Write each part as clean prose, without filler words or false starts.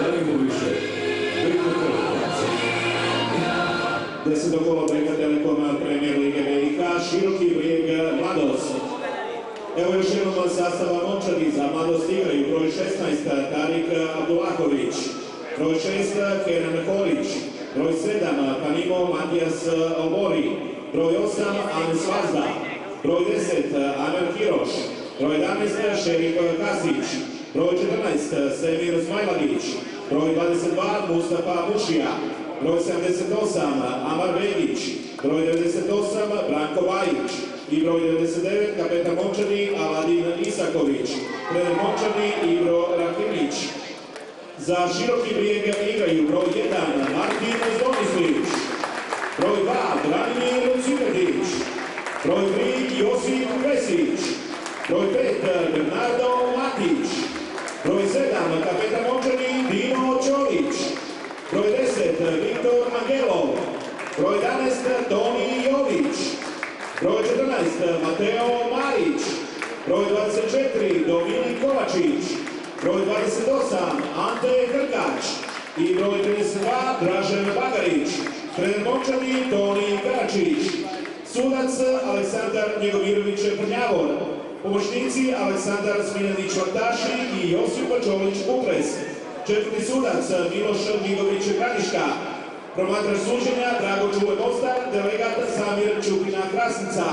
Deseto kolo Beka Telekom Premier Lige BiH, Široki Brijeg Mladost. Evo još jednom sastava momčadi za Mladost igraju broj 16 Tarik Abdullaković, broj 6 Kenan Holić, broj 7 Panimo Matijas Obori, broj 8 Anes Vazda, broj 10 Amer Hiroš, broj 11 Šerif Kasić, broj 14 Semir Smajlagić, broj 22 Mustafa Mušija, broj 78 Amar Begić, broj 98 Branko Bajić i broj 99 kapetan momčadi Aladin Isaković, trener momčadi Ibro Rakimić. Za Široki Brijeg igraju broj 1 Martin Zdomislić, broj 2 Branimir Cipetić, broj 3 Josip Vesić, broj 5 Bernardo Matić, broj 7 kapetan momčadi Dino Čolić, broj 10 Viktor Angelov, broj 11 Toni Jović, broj 14 Mateo Marić, broj 24 Dominik Kovačić, broj 28 Ante Krkač i broj 32 Dražen Bagarić, trener momčadi Toni Karačić, sudac Aleksandar Njegomirović Prnjavor, pomoćnici Aleksandar Smiljanić Vartaši i Josip Čolić Kupres, četvrti sudac Miloš Migović Gradiška, promatrač suđenja Drago Čuve Mostar, delegat Samir Čupina Krasnica.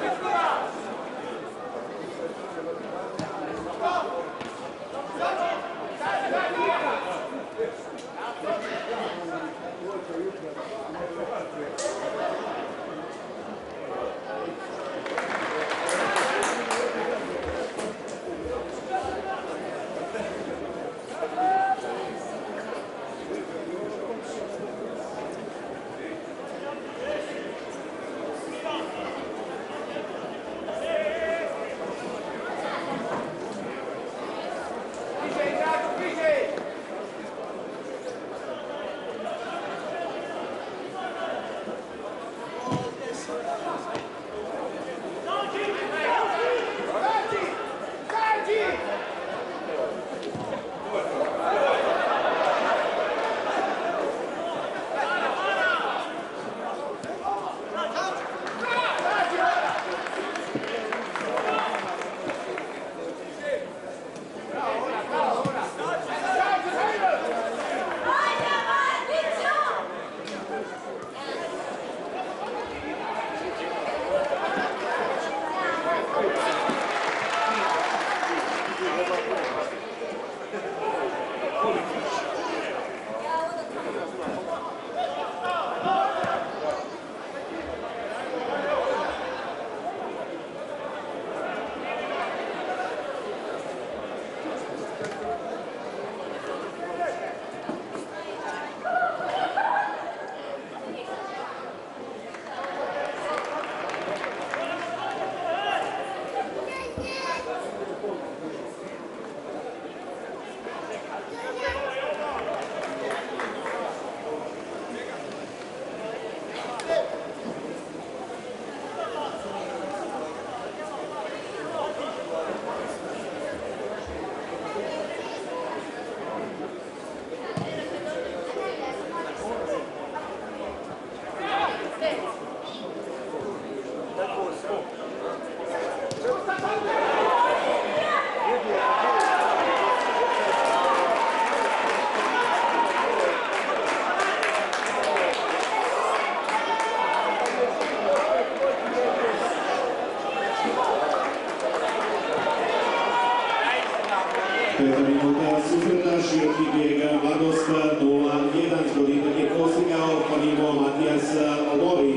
Peta minuta susreta široki bijeg Mladost 0-1 zgodin je postigao Panimo Matijas Lori.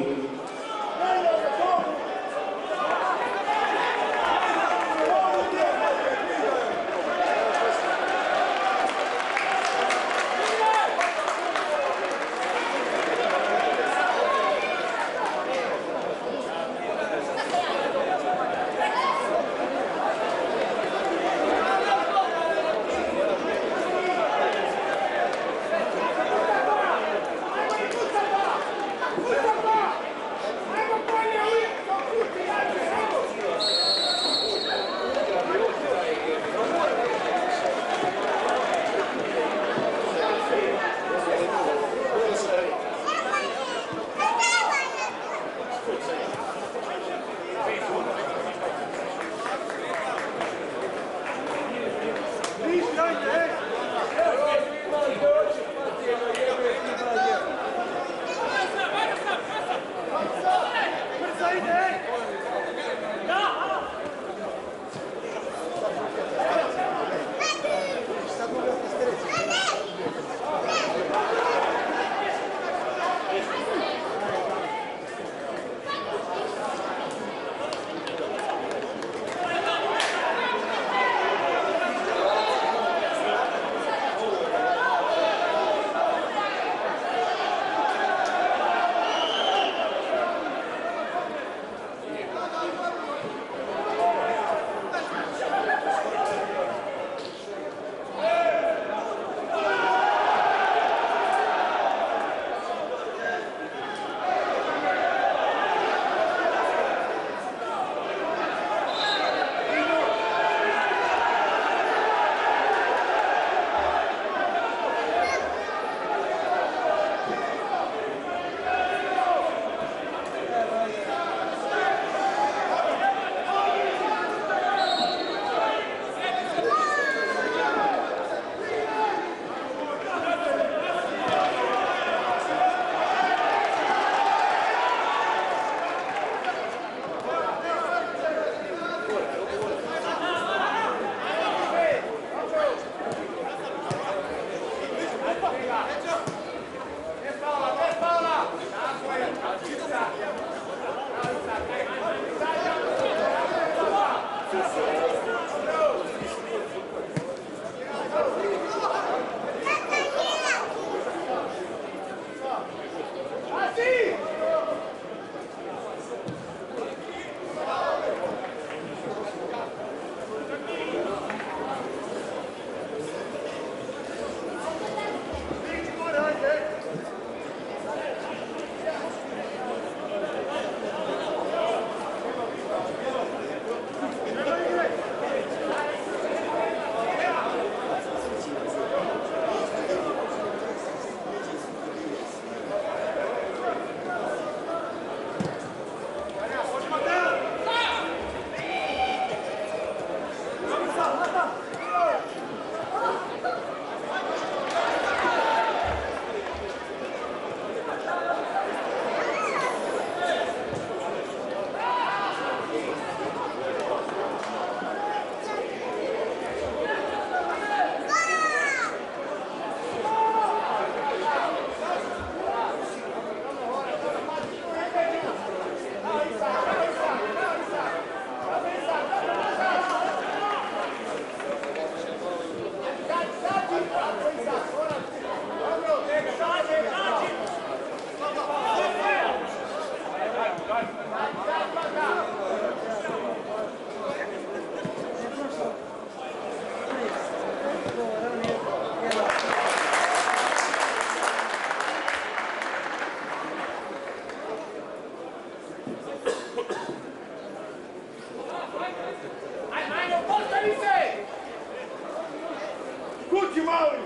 Kući mali!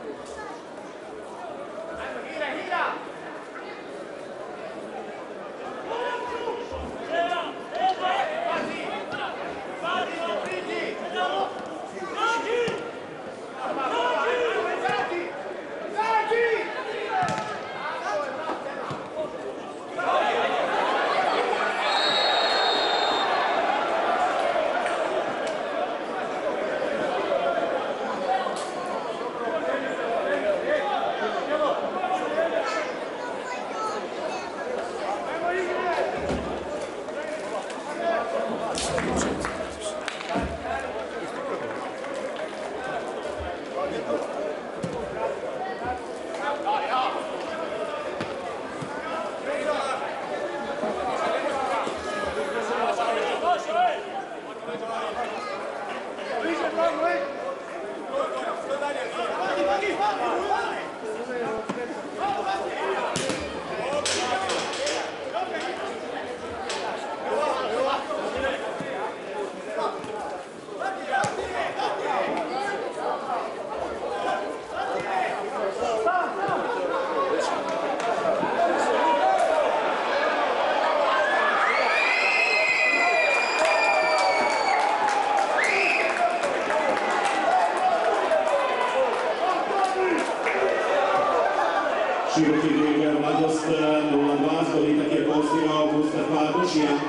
Široki brijeg Mladost 0-2, zgoditak je postigao Mustafa Dušijan.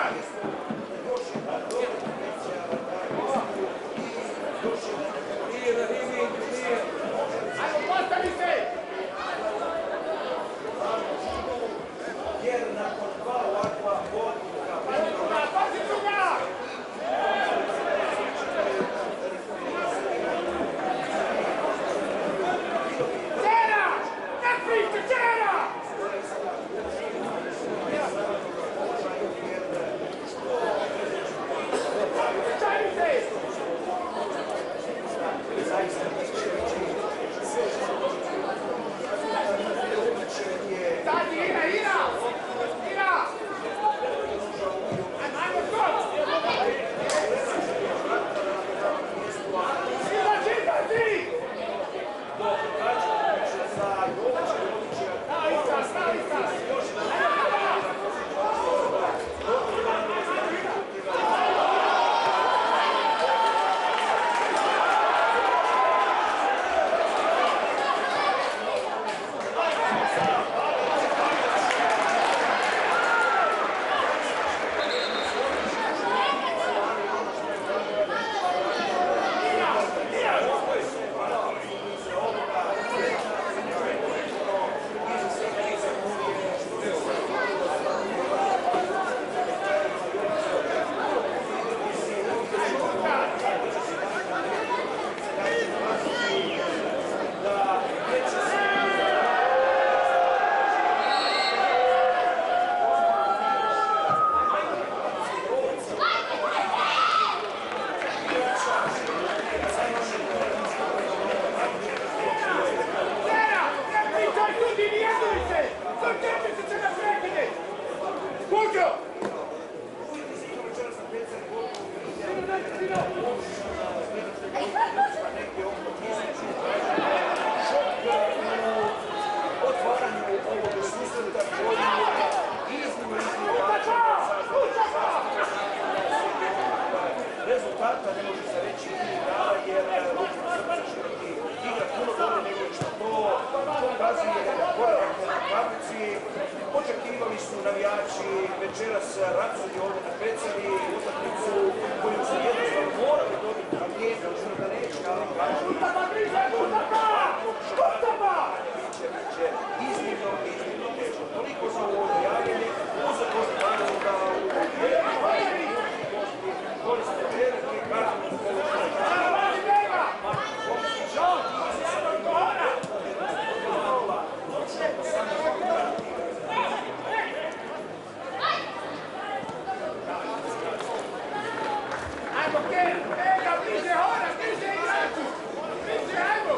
Ajmo, postavi se! Jer nakon dva ovakva odluka Pazi druga! Cera! Ne priče, cera! Čajni se! Sad Ira! Ira! Ajmo skok! Izađi! Stavi se! Rezultata ne može se reći da jer igra puno bolje nego što to pokazuje boravak na tablici. Očekivali su navijači večeras Racuni ovdje na Pecari, utakmicu koju su jednostavno morali dobiti na vrijeme, odnosno da neće, ali kažu biće iznimno teško. Toliko za ovo javljanje, uzak konstataciju da koriste čerke i kažu Ajmo, Kera, bliže, hora, bliže igraču! Bliže, ajmo!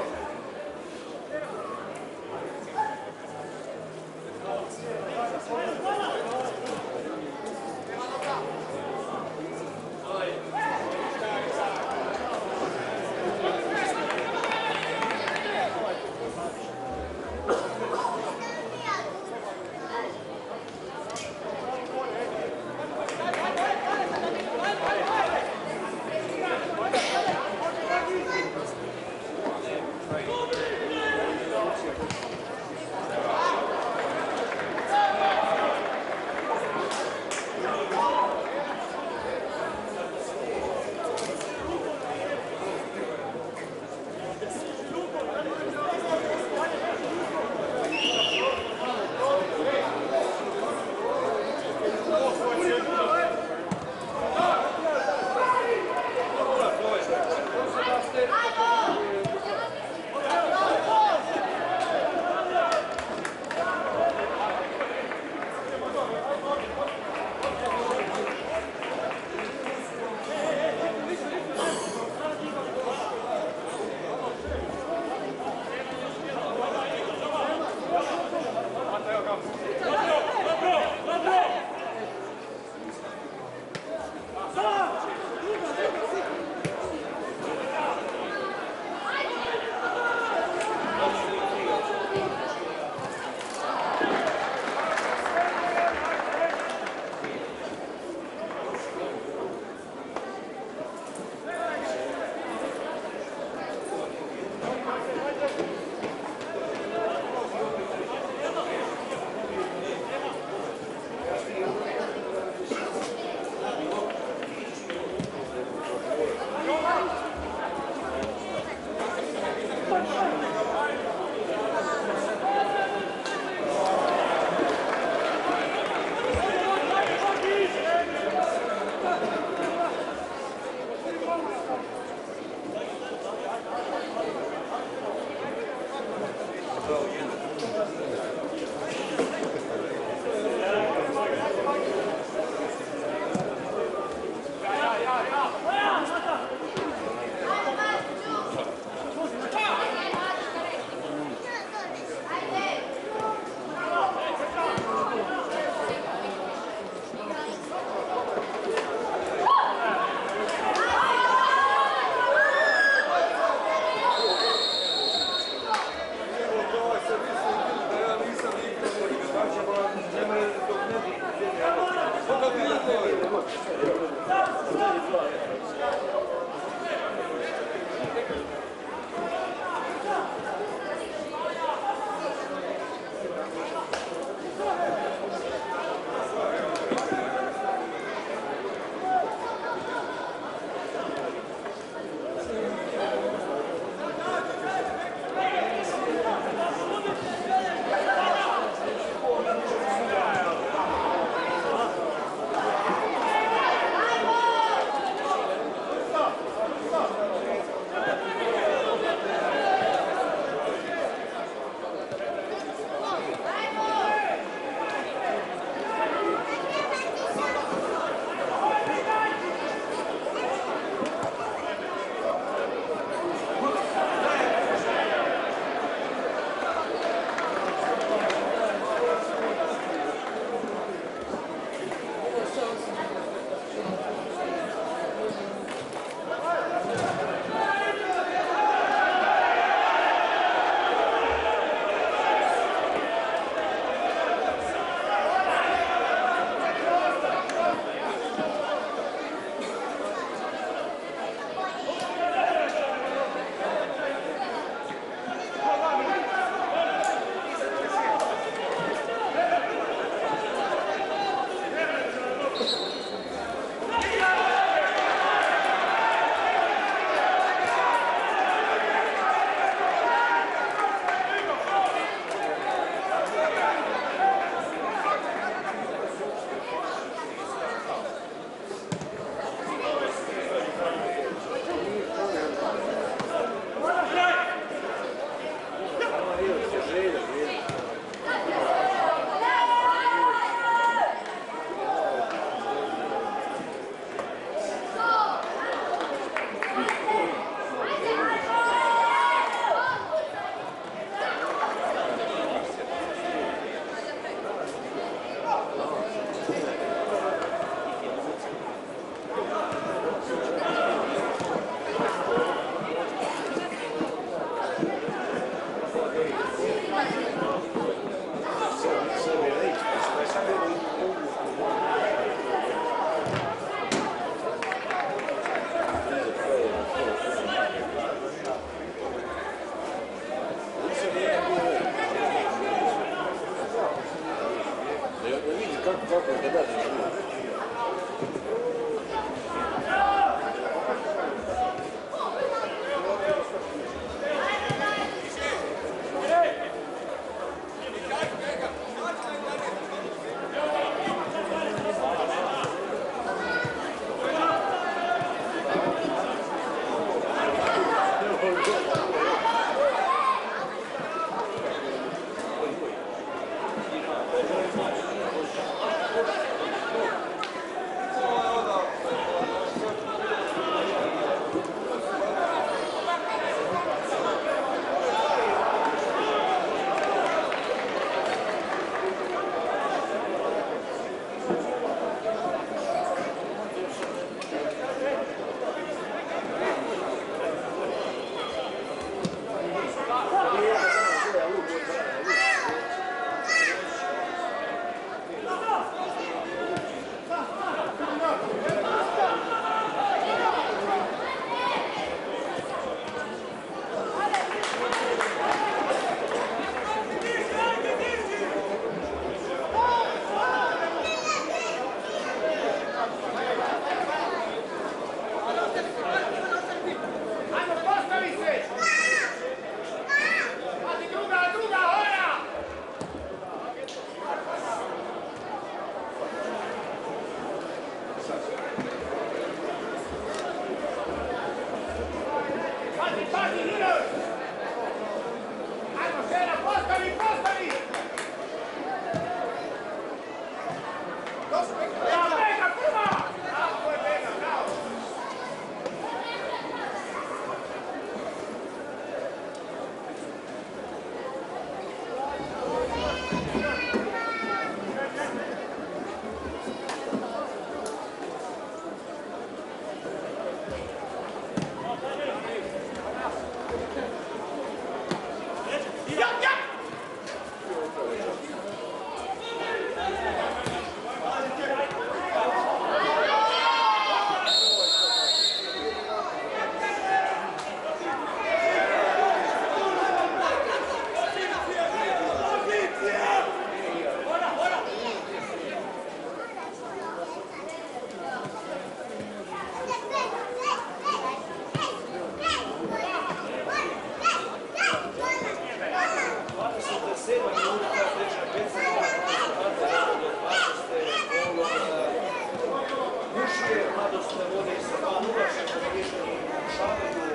također mladost vode sa 2-0, što je rješeni šalaju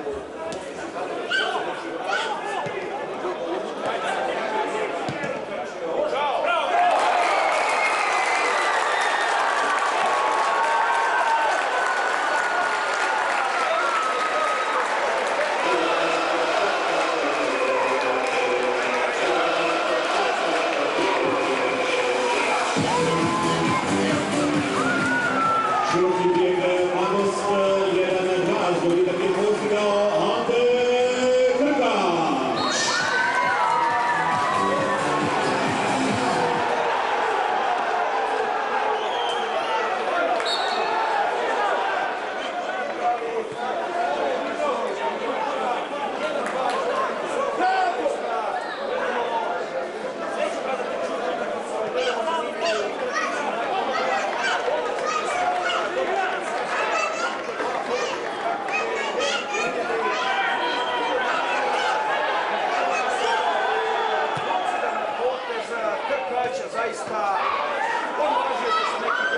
Široki bijeg Mladost 1-2, zbog je postigao Ante Krkač. Zaista, on ulažio se sa nekih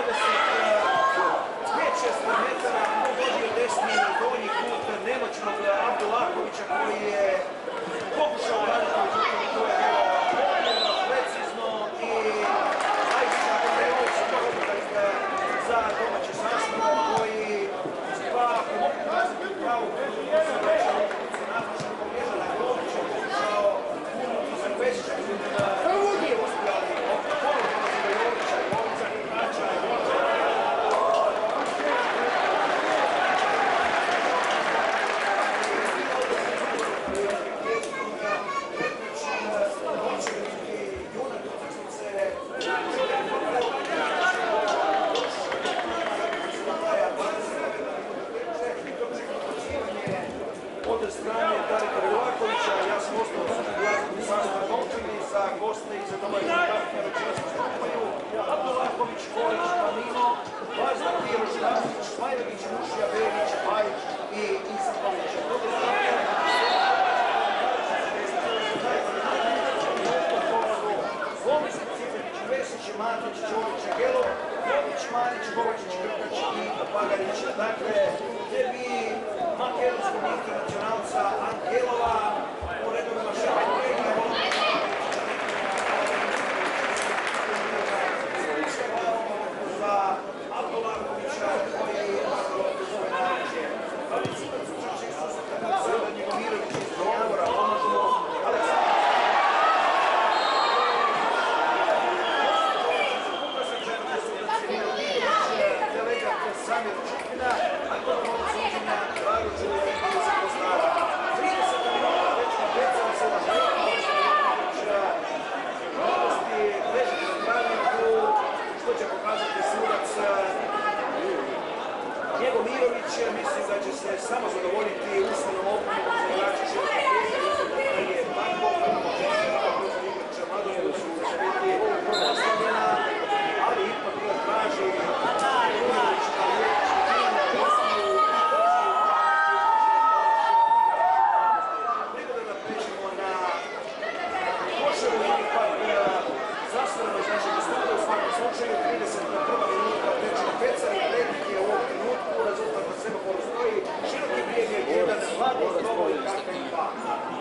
25-6 metara, uvodio desni donji kut nemoćnog Abdullahovića koji je pokušao raditi, međutim to je bilo precizno i zaista krenuo se za domaće sastav koji pa ako mogu kazati u pravu se naznačeno pobjeda na Govića pokušao unuti za Vesića nije uspjeli. Od strane Darika Rilakovića, ja sam ostao glasni sastav Momčani za goste i za domaće partnere čija se stupaju. Abdullahović, Korić, Manino, Vazda, Piroš, Nasić, Smajlević, Mušija, Begić, Bajić i Isaković. Gomić, Cipelić, Vesić, Matić, Čović, Gelov, Jović, Manić, Kovačić, Krkač i Pagarić. Dakle, gdje bi makedonskog internacionalca Angelova u redovima Šepenjega za Abdullahovića koji je svoje naređe. Ali Cipac učeći su Njegomirović iz Donjavora, Omažno, Aleksandar Samir Čupina, a to je ono suđenja Dragođu i Ilisa Kostara. 30 minuta već naprecala se na mladosti leži na pravilniku, što će pokazati sudac Njegomirović. Mislim da će se samo zadovoljiti usmenom opomenom za igrača Široka bijega, jer je tako igrača mladosti su će biti ostavljena, ali ipak traži Njegomirović slučaju 31. minuta tečnog Pecar i prednik je u ovom trenutku, rezultat na semaforu stoji, Široki bijeg je 1, Mladost, Domoljub, Kakva i 2.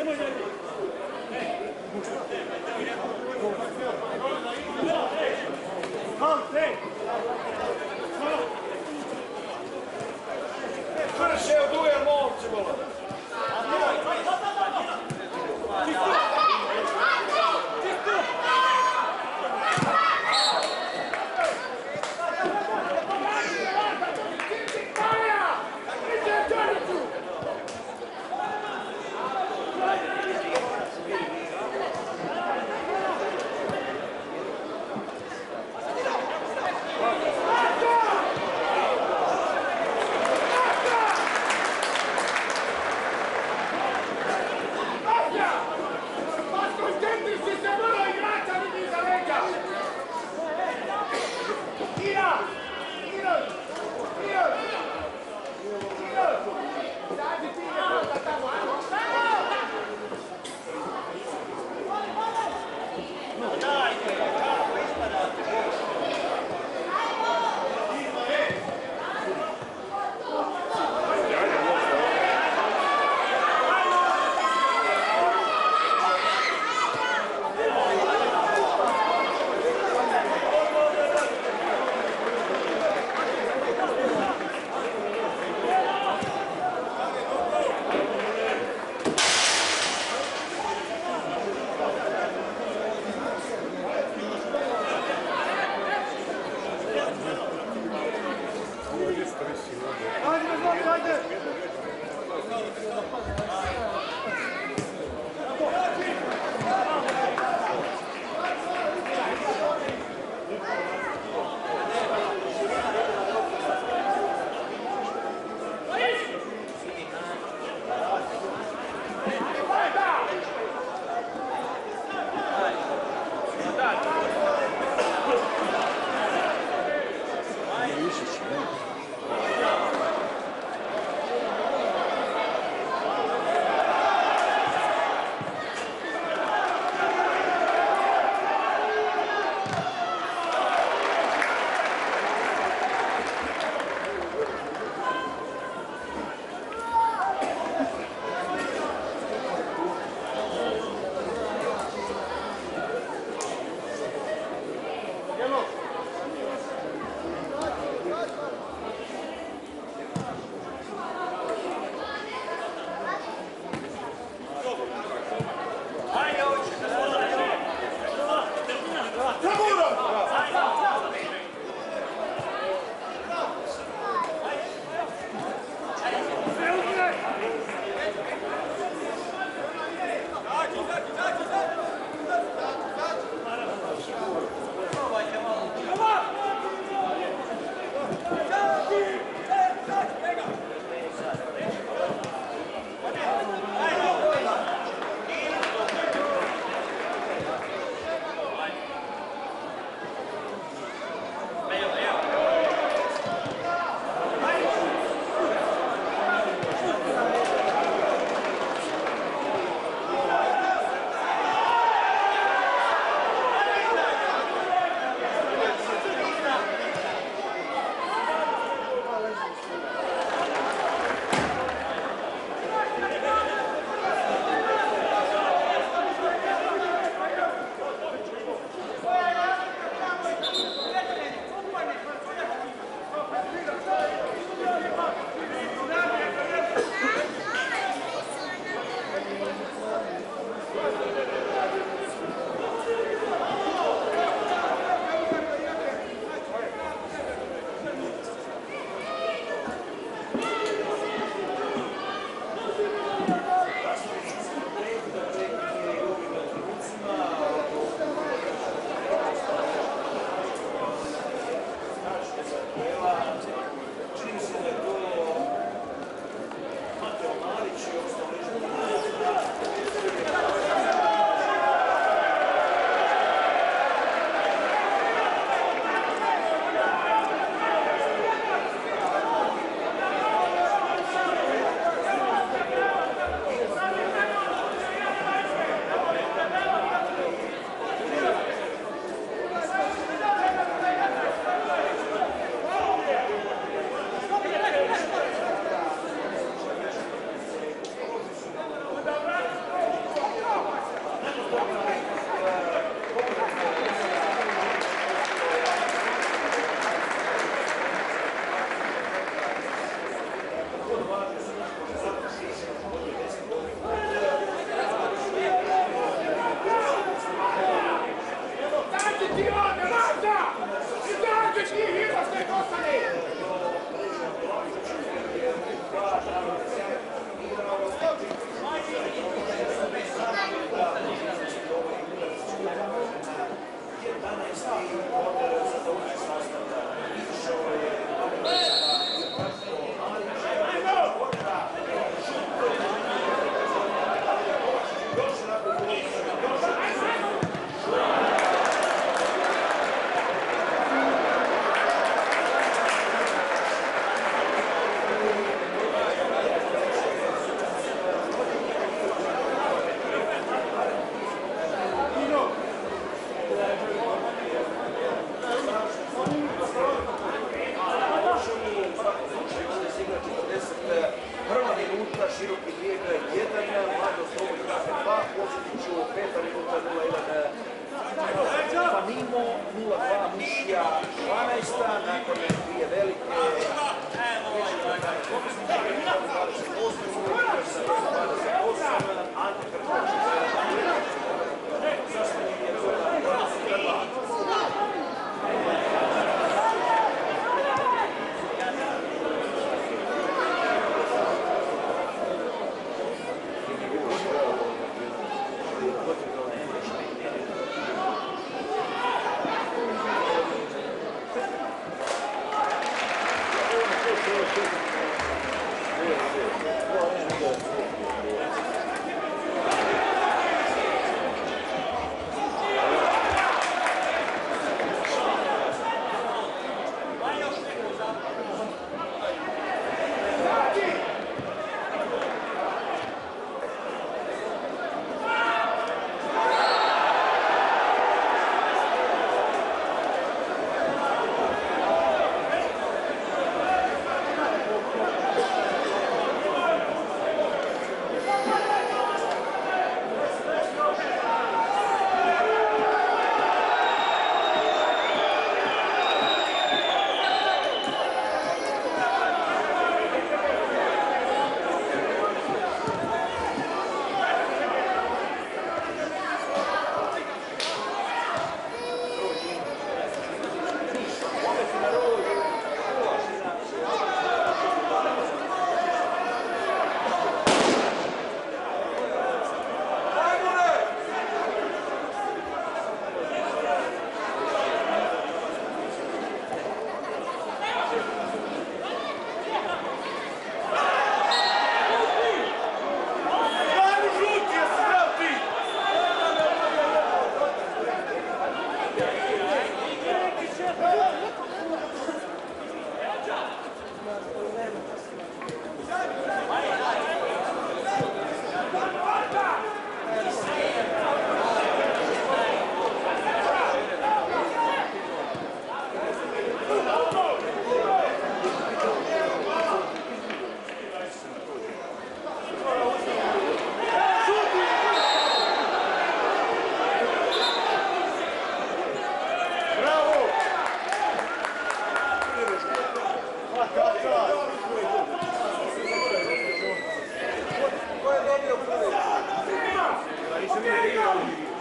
Brže od duel, momci, bola.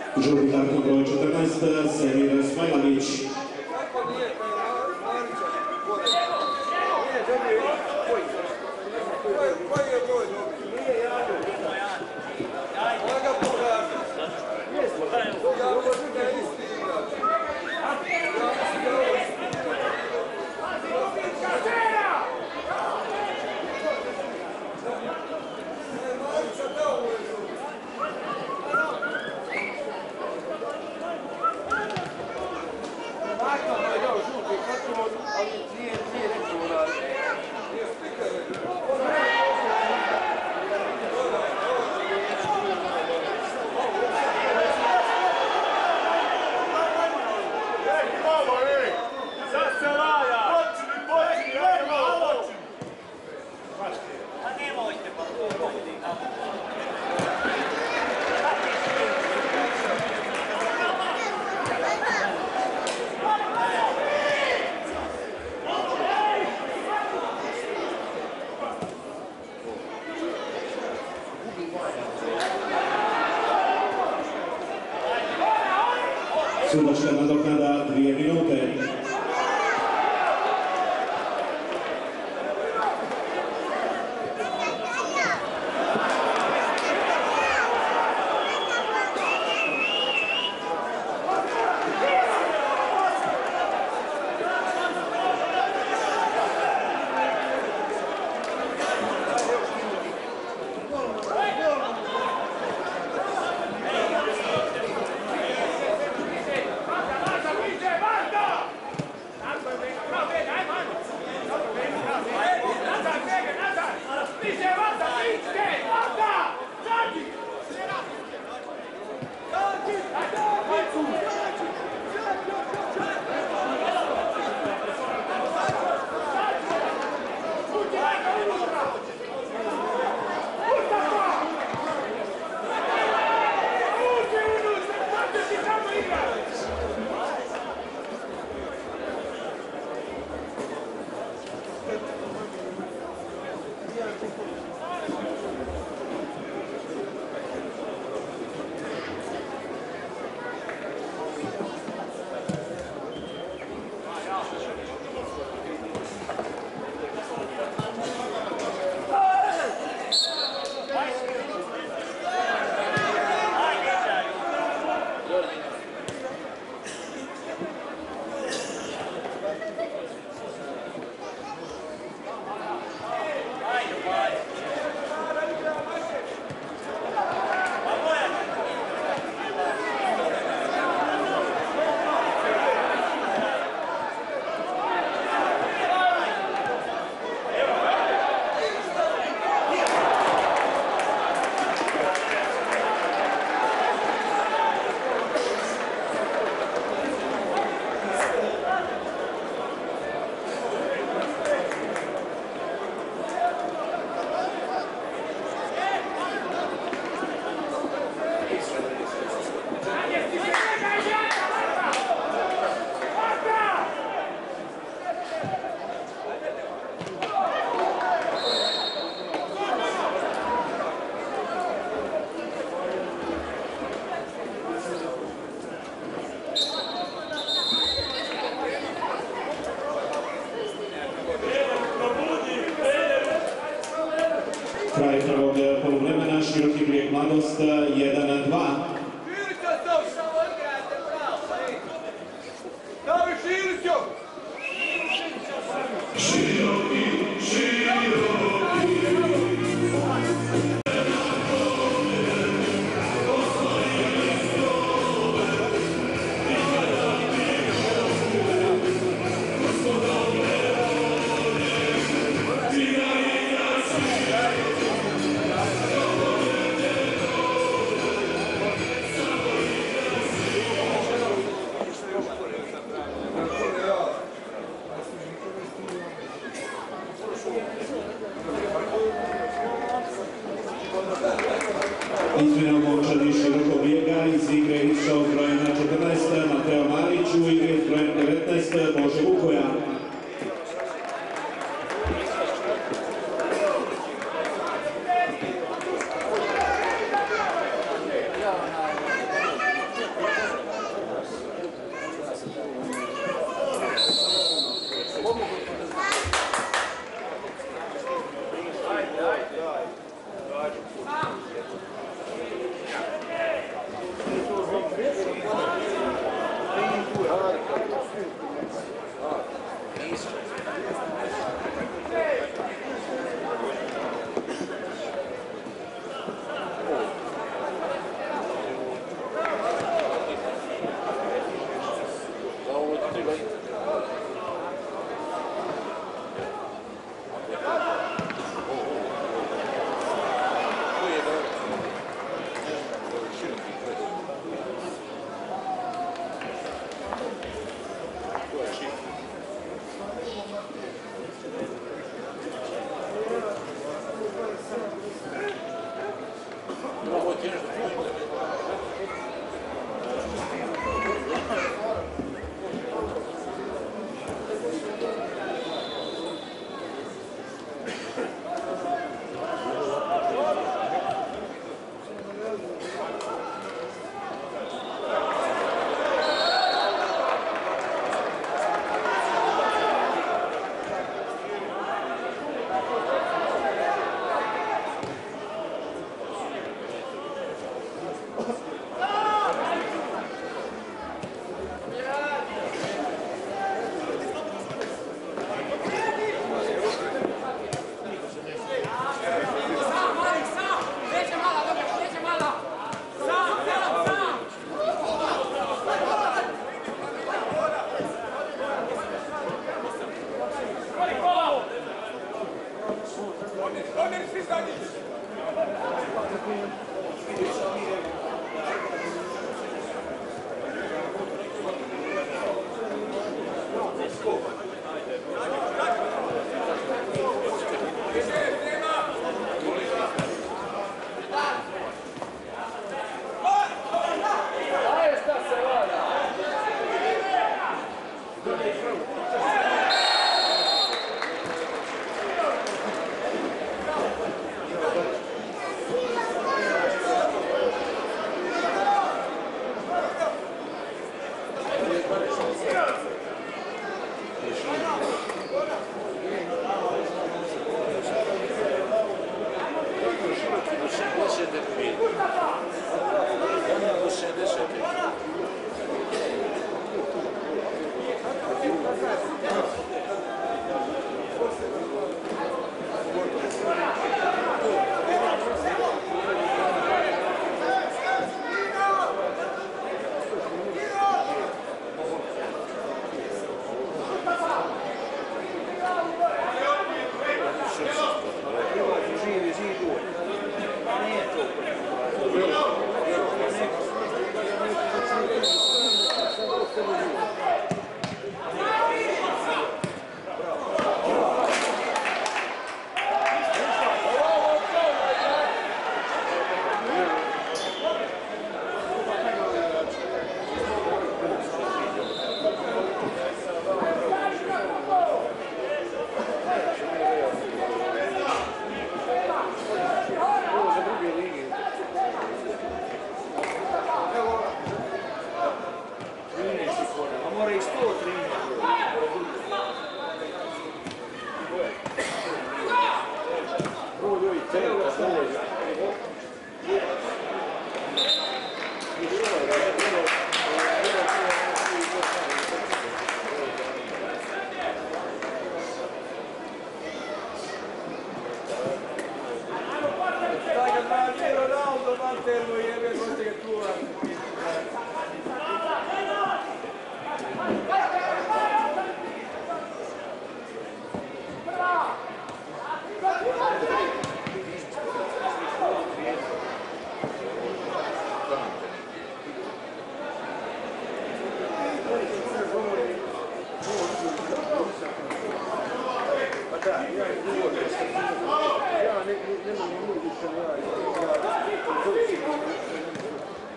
Žuti karton broj 14, Semir Smajlanić. Sudačka nadoknada 2 minute. Kraj prvog poluvremena, Široki Brijeg Mladost 1-2. Izmjena momčadi Širokog Brijega, iz igre išao s brojem 14 Mateo Marić, u igri s brojem 19 Bože Vukoja.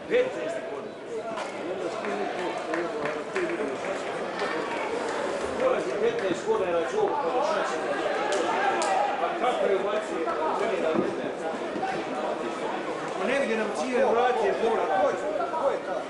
15 godina. Dolazi 15 godina na čovu podošaća. Pa kako je ubacije trenira jedne? Pa ne vidi nam cijene vratije bola. Ko je ta?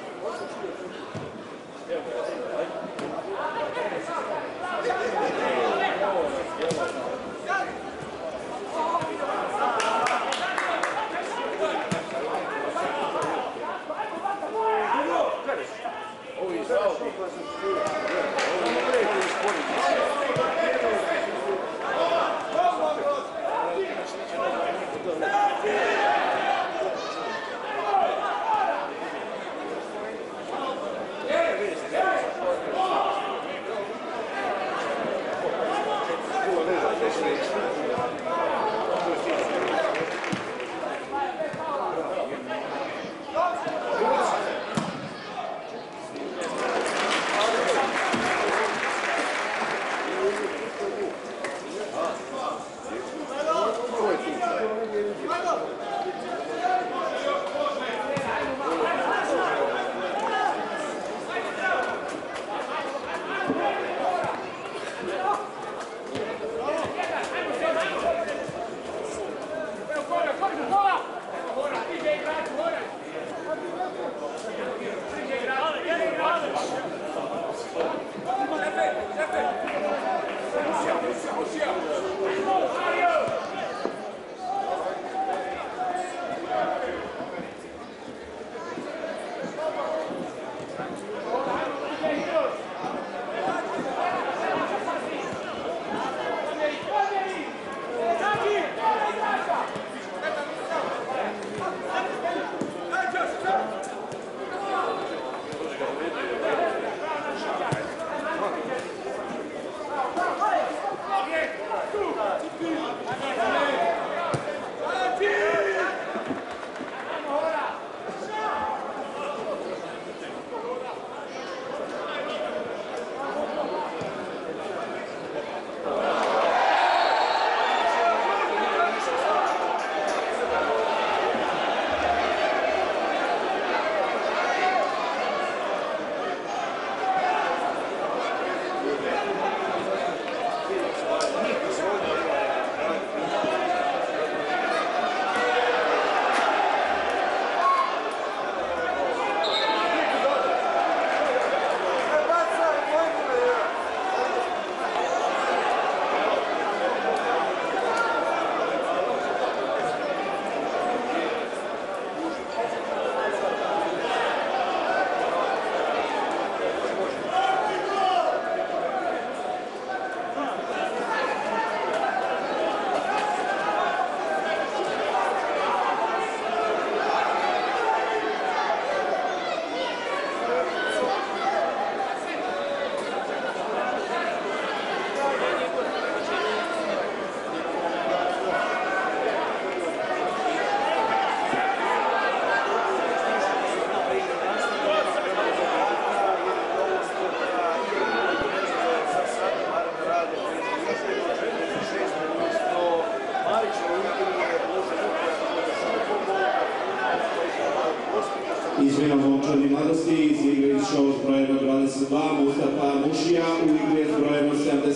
Izmjena momčadi mladosti iz igre išao s brojem 22 Mustafa Mušija, u igri s brojem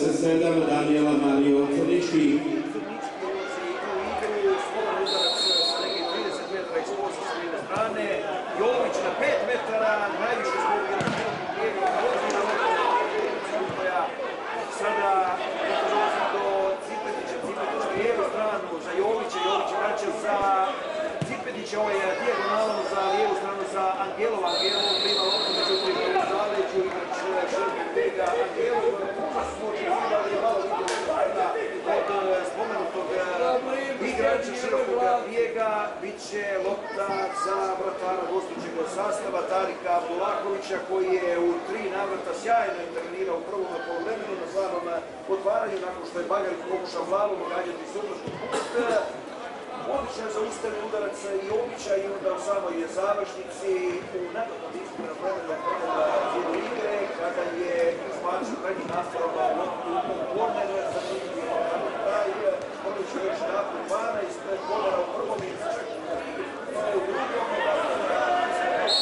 77 Danijela Mario Crnički. Jović na 5 metara, najviše zbog sada do Cipetića, Cipetić lijevu stranu za Jovića, Jović vraća za Cipetića, ovaj je dijagonalno za lijevu stranu za Angelov, Angelov prima loptu, međutim u zaleđu igrač Žrtvi Bega, Angelov puno smoći, ali je malo vidio od spomenutog igrača Žrtvoga Bijega, bit će lopta za vratara gostujućeg sastava Tarika Abdulakovića, koji je u 3 navrata sjajno intervenirao u prvom poluvremenu na slanom otvaranju, nakon što je Bagarić pokušao glavom ugađati suprošni put. Odlično je zaustavljen udarac Jovića i onda u samoj završnici u nadotom ispred vremena cijelu igre, kada je izbačio prednjim nastavom loptu u korner za taj Ković je još napred 12 kornera u prvom i u drugom.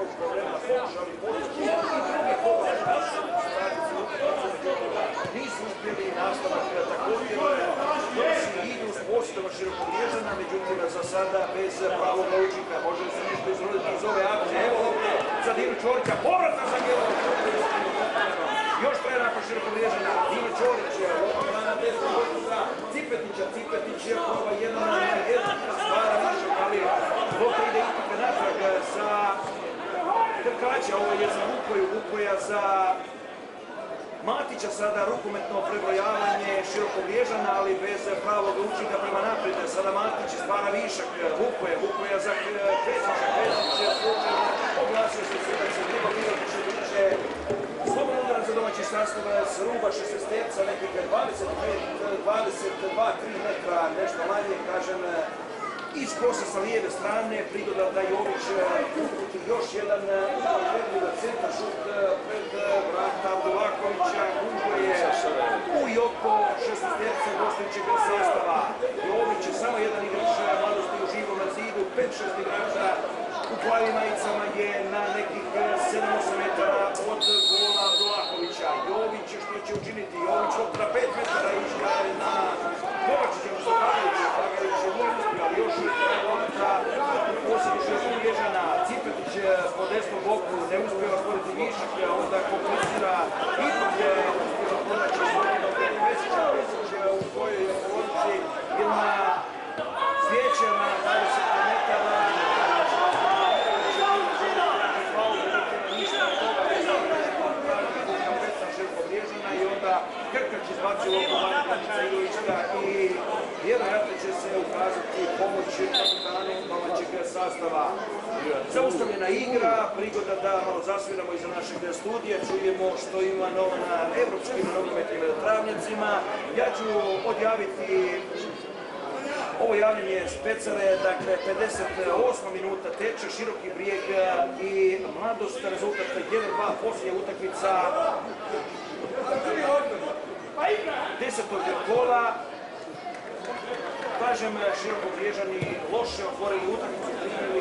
nekoliko vremena pokušali postići i druge nisu uspjeli nastavak također donosi igru s posjedom Širokovriježana, međutim za sada bez pravog učinka. Može se nešto izroditi iz ove akcije. Evo ovdje za Dinu Čorića, povratna za Gelo. Još traje nakon Širokovriježana, Dino Čorić, lopta na desnu lopta Cipetića. Cipetić je proba jedan na jedan, stvara višak, ali lopta ide ipak natrag za Trkaća. Ovo je za Vukoja za Matića, sada rukometno prebrojavanje Širokovriježana, ali bez pravog učinka prema naprijed. Sada Matić stvara višak, Vukoja za Kresića. Kresić je slučajno oglasio se da se Ljubo Milović više slobodan udarac za domaći sastav s ruba 16-terca, nekih 22-3 metra, nešto manje, kažem, iz kosa sa lijeve strane, prigoda da Jović uputi još jedan centar šut pred vrata Abdulakovića, Kužo je u Joko 16-terca gostujućeg sastava. Jović je samo jedan igrač mladosti u živom na zidu, 5-6 igrača u plavim majicama je na nekih 7-8 metara od gola Abdulakovića. Jović što će učiniti? Jović lopta 5 metara iškaje na Kovačića, što Bagarić je nije uspio, ali još lopta u posljednju Širokovriježana. Cipetić po desnom boku ne uspjeva stvoriti višak, onda komplicira ipak je uspjeva pronaći Slovinog Kresića. Kresić u svojoj polovici jedna svijeća na 20 metara. I onda Krkač izbacio loptu Markovića Ilovića i vjerojatno će se ukazati pomoć kapitanu domaćeg sastava. Zaustavljena igra, prigoda da malo zasviramo iza našeg studija, čujemo što ima novo na evropskim nogometnim travnjacima. Ja ću odjaviti ovo javljanje Specare, dakle 58. minuta teče, Široki Brijeg i Mladost, rezultat 1-2, posljednja utakmica 10. kola. Kažem, Širokovriježani loše otvorili utakmicu, primili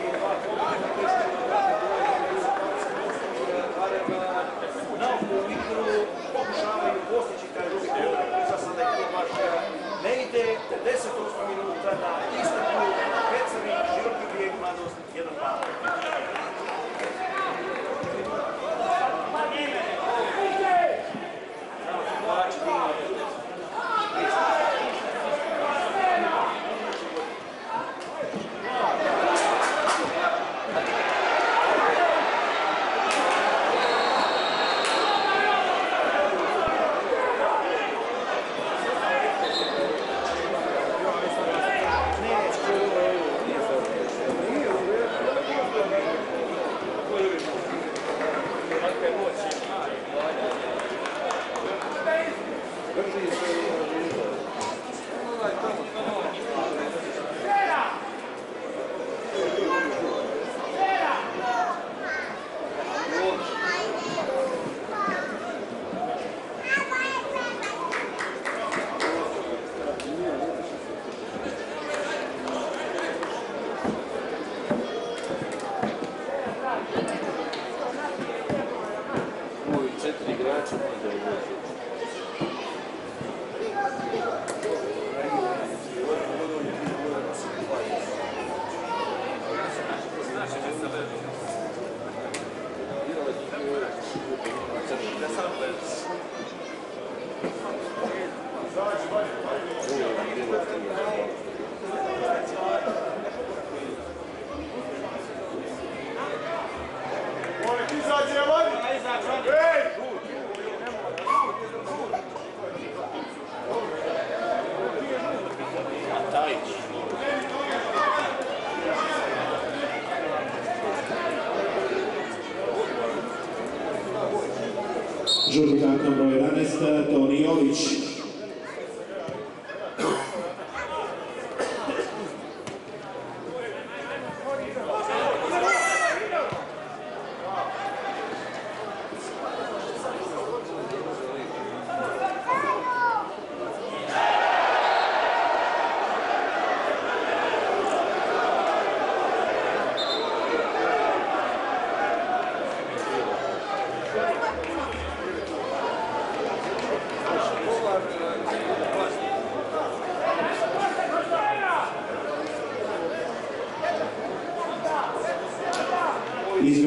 2 na ovu igru, pokušavaju postići taj drugi gol, za sada je to baš ne ide. 58. minuta na istaku Pecari, Široki Brijeg, Mladost 1-2. Žuti karton broj 11, Toni Jović.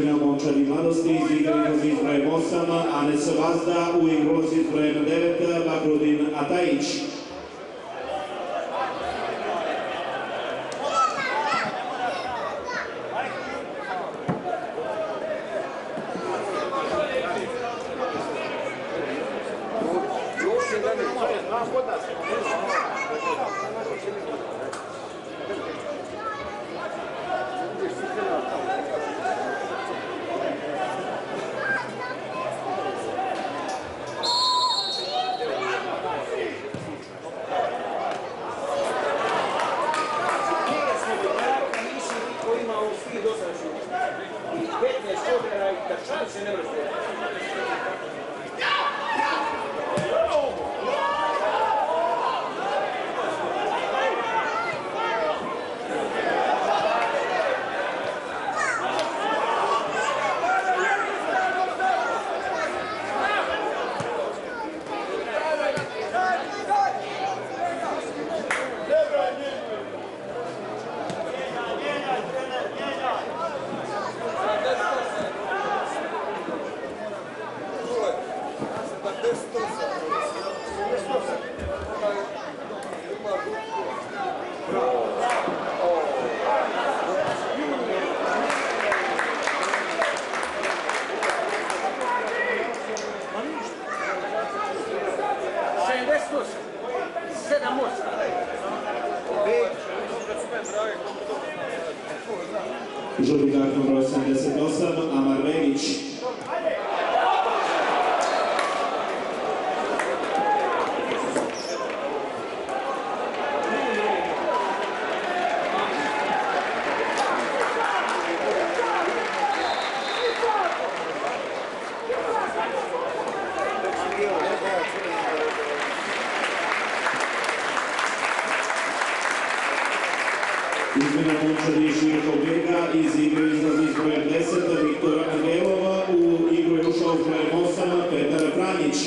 Izmjena momčadi mladosti iz igre iz brojem 8, Anes Vazda u igru iz brojem 9, Bakrudin Atajić. Žuti karton broj 78, Amar Vegić. Izmjena momčadi širokog bijega iz igre izlazi iz brojem 10, Viktor Angelova, u igru je ušao s brojem 8, Petar Franjić.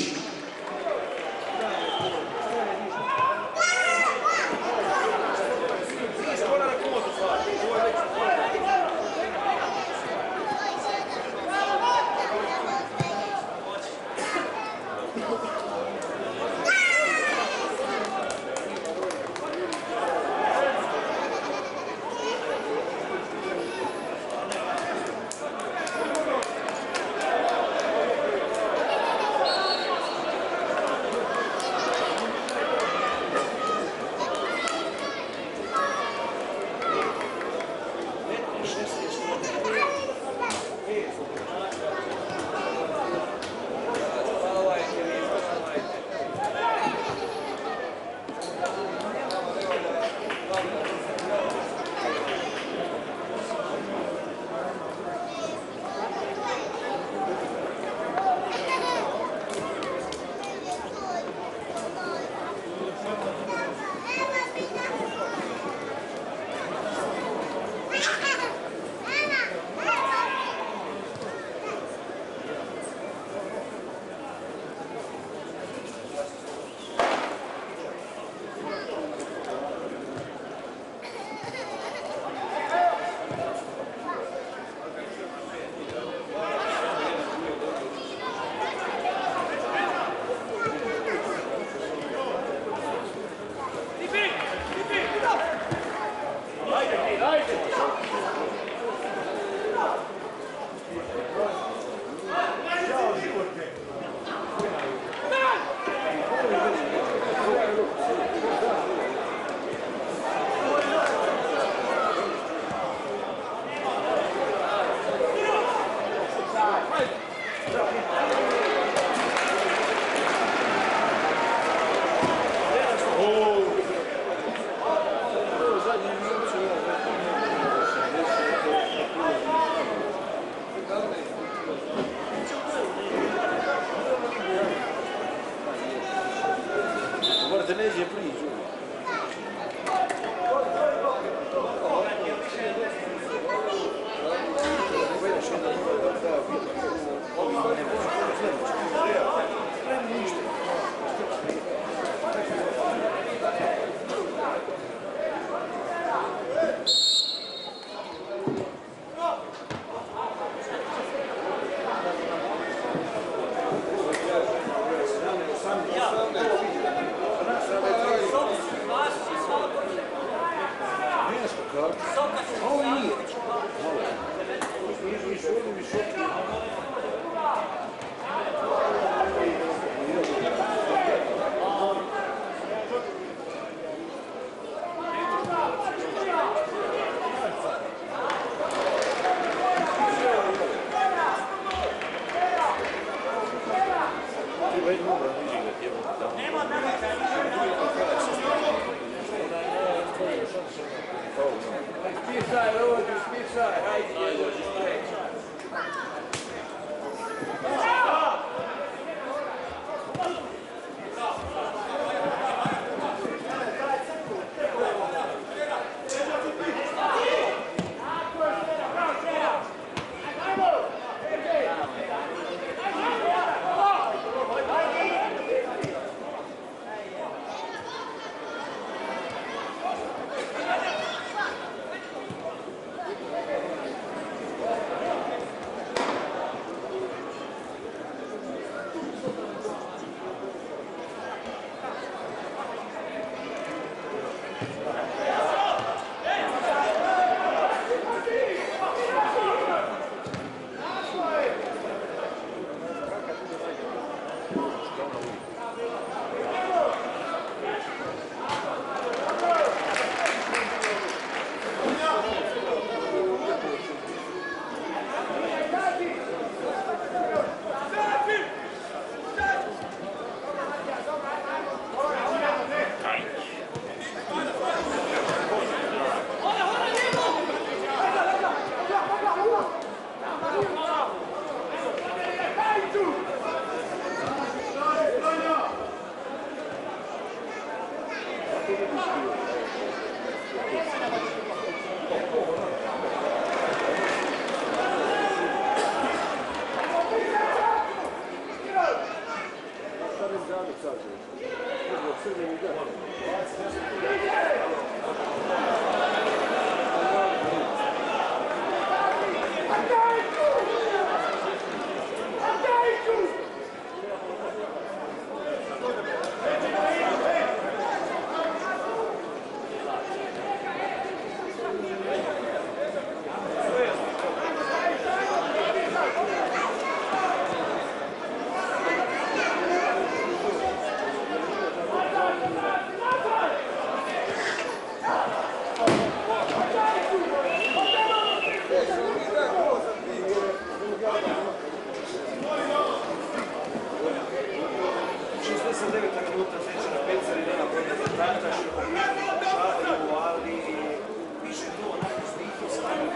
9. minuta Zvečana Pecari nema protiv rezultata, Širokobrižani pokušavaju, ali više to onako stihio stavljaju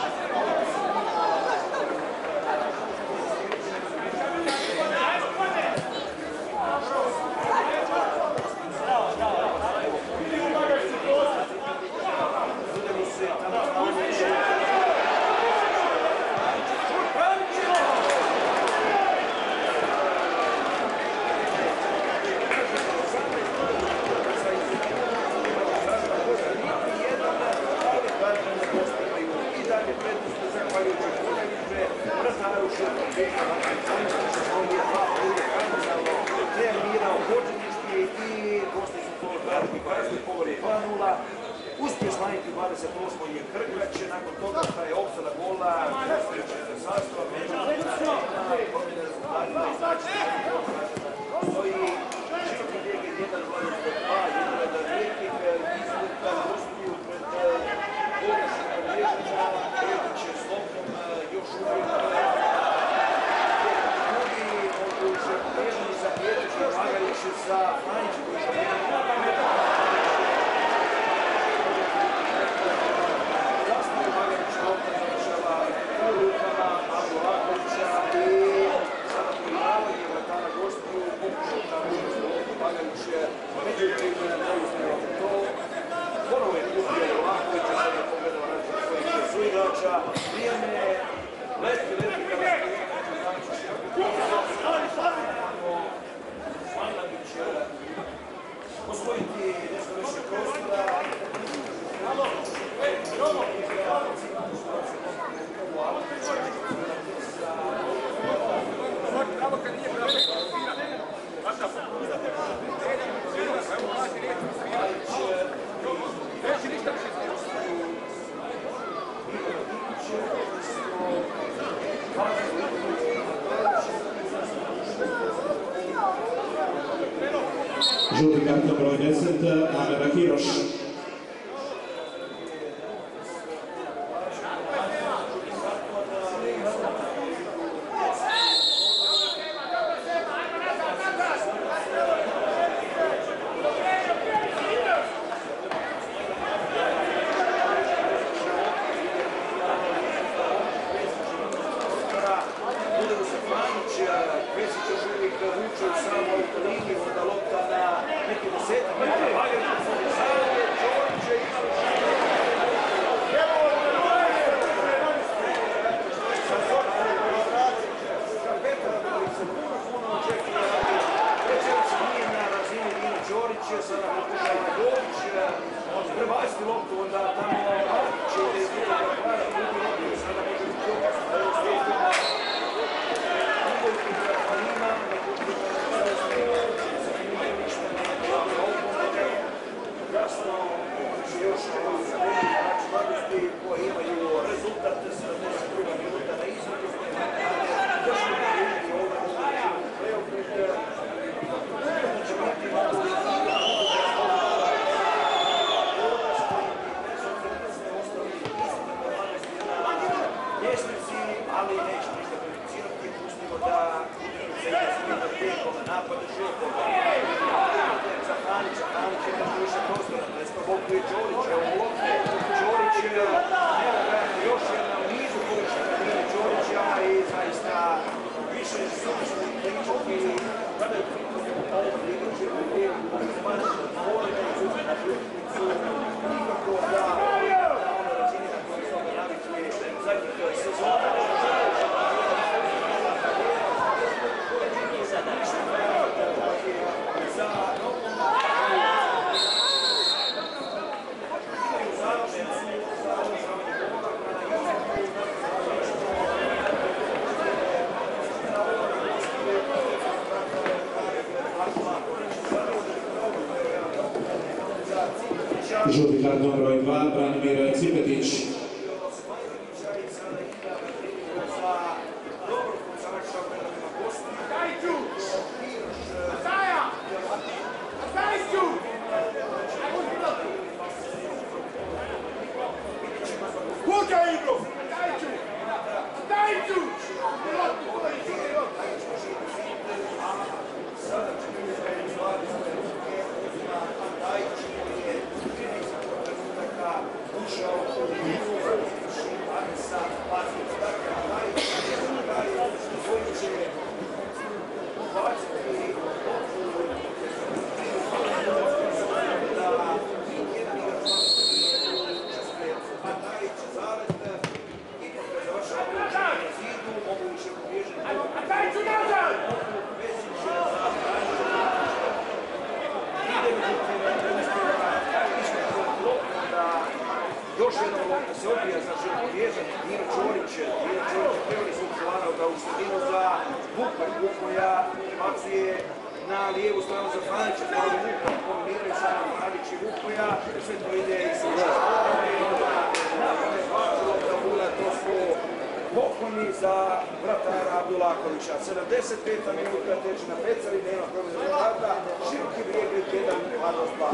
uspije smanjiti 28. je Krgljač, nakon toga šta je opsada gola, sastav, stoji Široki bijeg 1-2, Jedred Rekik, izvuka gostiju pred Gorišom Podježnja, Redić je s loptom još uvijek drugi, mogu se Podježnji za Pjetića, Magarić za Franjić koji će žuti karton broj 10, Amera Hiroš. Žuti karton broj 2, Branimir Cipetić. Sada će Vukoja prebacuje na lijevu stranu za Franića, pravi Vukoja, kombiniraju sada Franić i Vukoja, sve to ide i sa to su pokloni za vratara Abdulakovića. 75. minuta teče na Pecari, nema promjena rezultata, Široki Brijeg 1, Mladost 2.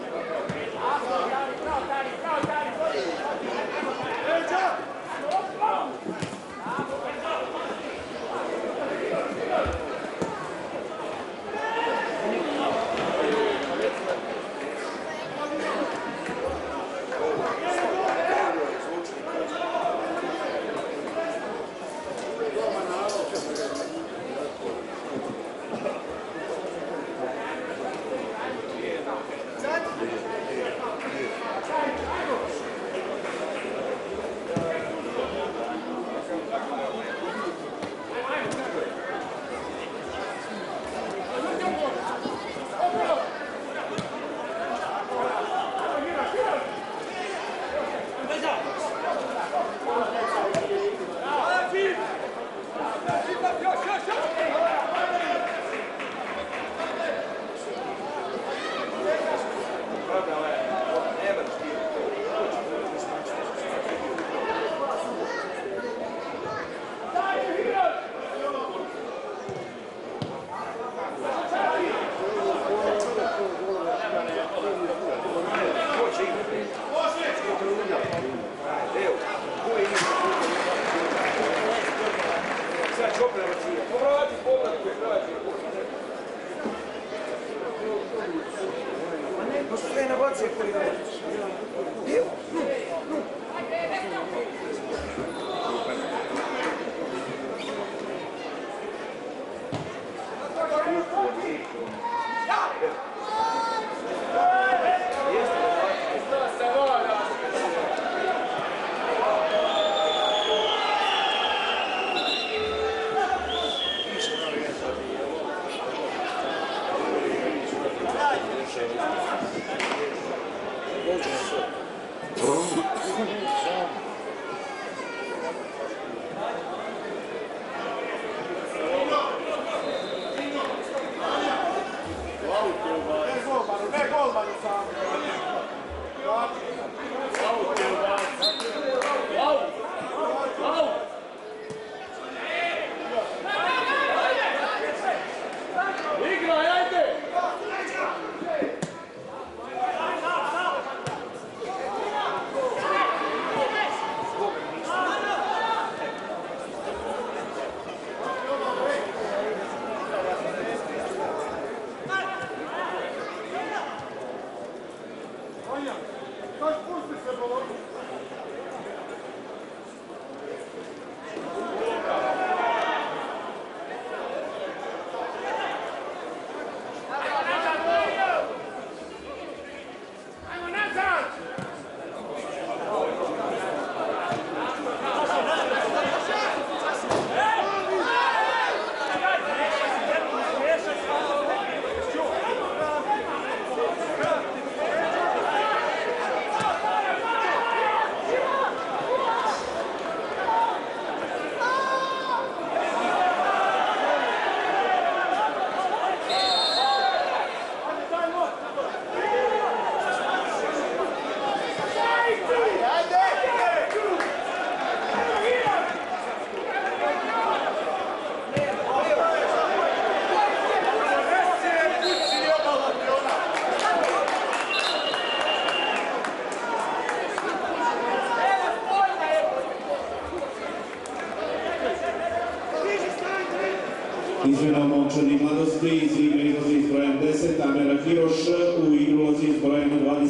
Izmjena Momčadi Mladosti iz igre izlazi s brojem 10 Amera Kiroš, u igru ulazi s brojem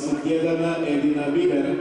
21 Edina Vider.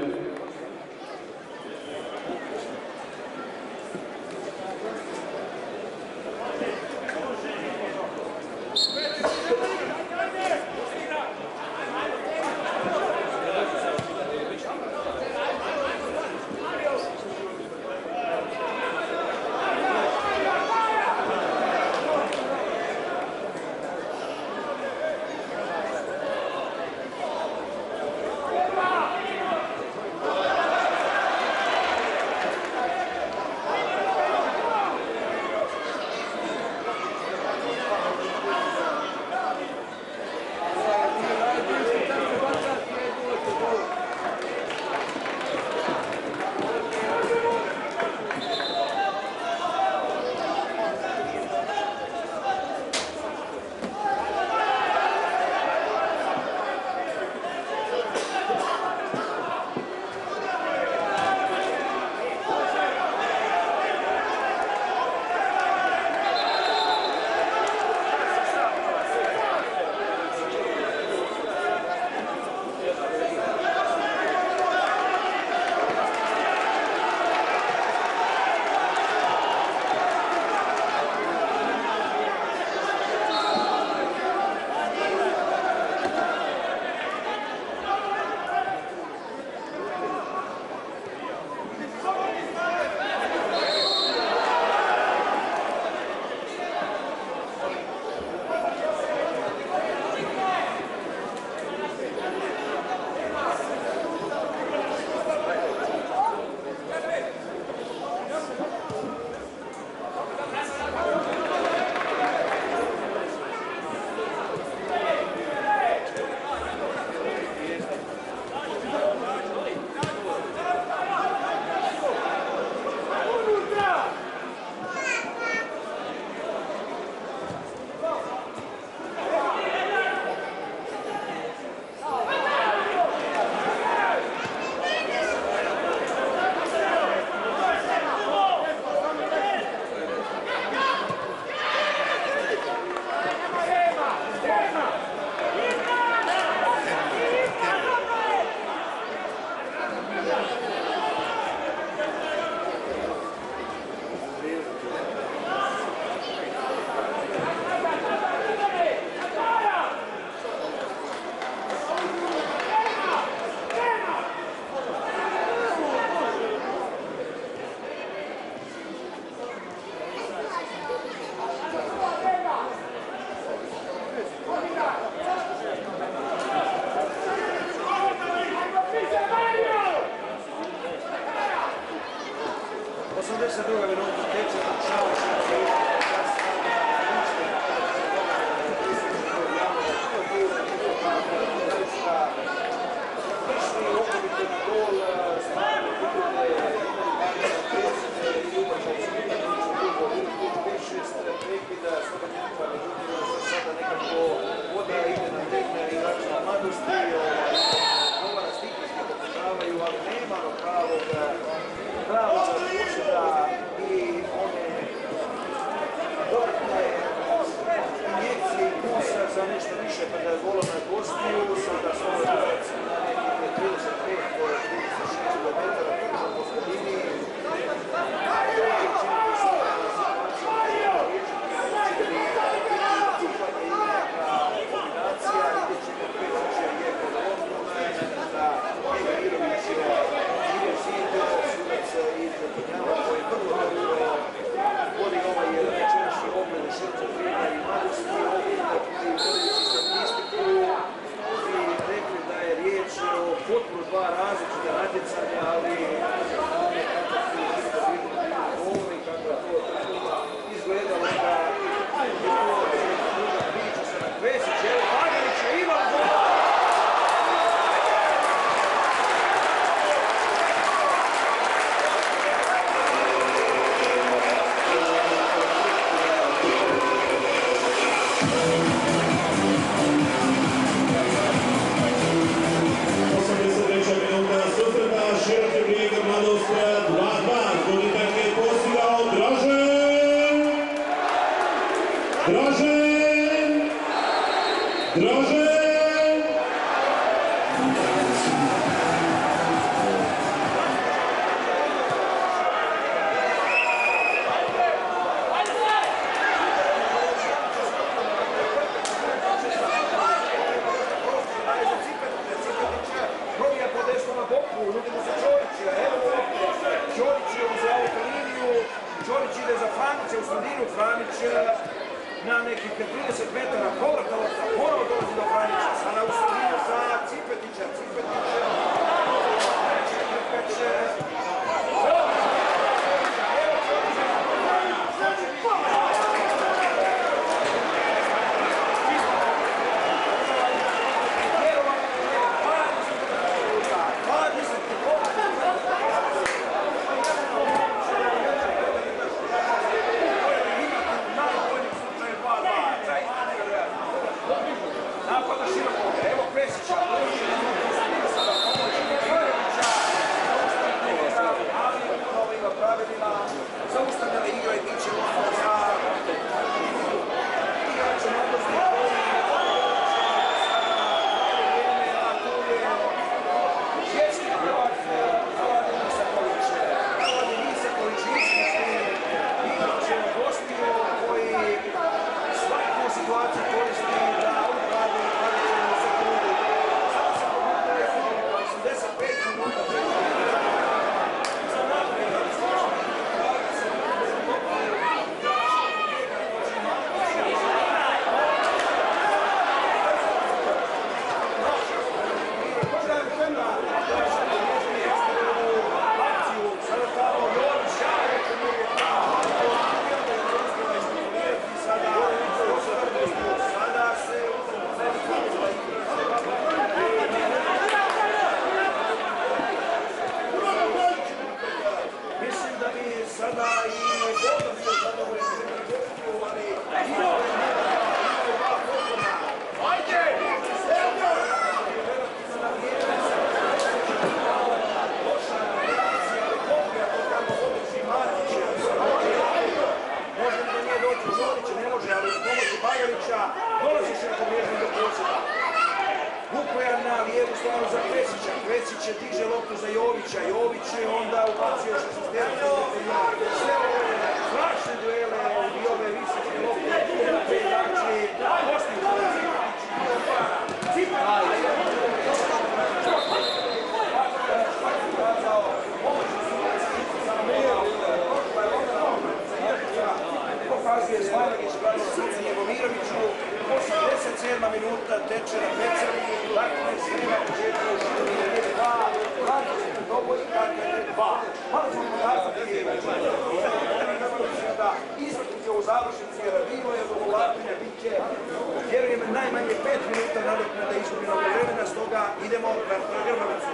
Dražen! Dražen! Ćorić ide za Franića u sredinu, Franić na nekih 30 metara povrata lopta, ponovo dolazi do Franića, sada u sredinu za Cipetića, zaustavljena igra i bit će lopta za igrače mladosti koji a tu je svjetski prvak Vladimir Isaković. Vladimir Isaković iskusni igrač je gostiju koji svaku situaciju koristi da ugradi 20 sekundi. Sada se pomoguje 85 minuta za Kvesića. Kvesić je diže loptu za Jovića. Jović je onda ubacio asistentu. Sve ove strašne duele i ove visoke lopte. Znači, gosti u pokazuje Slavagić, gledao Srce Njegomiroviću. 87. minuta teče na Pecari, dakle srema početka u Šutovine 2, Vladić doboj kakve 2. Malo ćemo pokazati da izvrtiti ovu završnicu jer bilo je do ulaženja bit će, vjerujem, najmanje 5 minuta nadoknada izgubljenog vremena, stoga idemo na Grbavicu.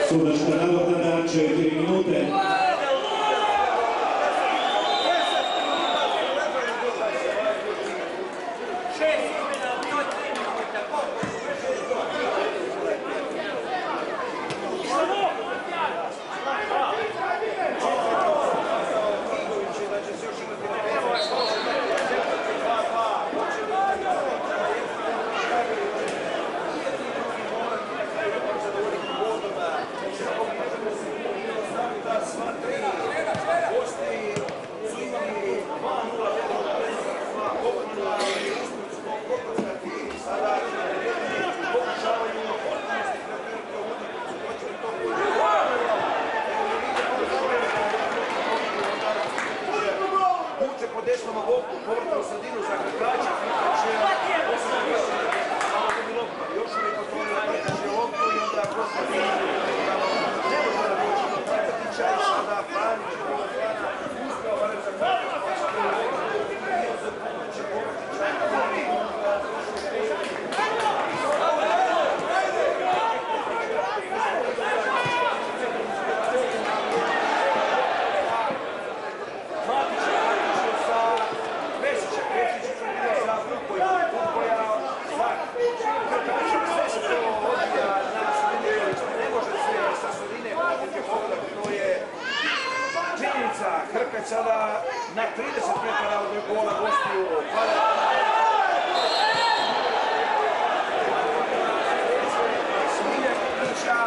Sudačka nadoknada 4 minute. Hrkać sada na 30 metara od gola gostiju. Smiljak Pića.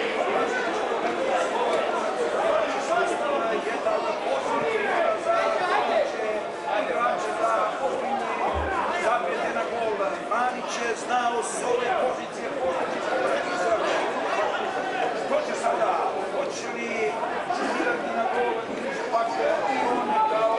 Sastava jedna od posljednjih za igrače za ozbiljne zaprijete na gol. Manić je znao s ove pozicije što će sada? Hoće li žumirati na gol ili će pak i on kao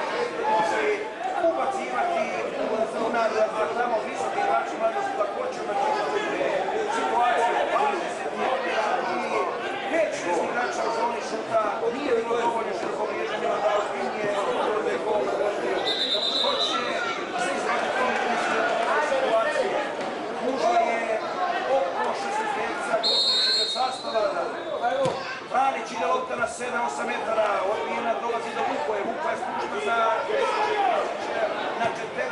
ubacivati unazad, a tamo visoki igrači mada su također na situacije 20 godina i 5-6 igrača u zoni šuta nije bilo dovoljno široko bježanjima da ozbiljnije odrode gol na gostiju. Što će se izraditi situacije? Nužno je oko 16 gostiju sastava. Manić ide lopta na 7-8 metara, odbijena dolazi do Vukoje, Vukoje spušta za na 40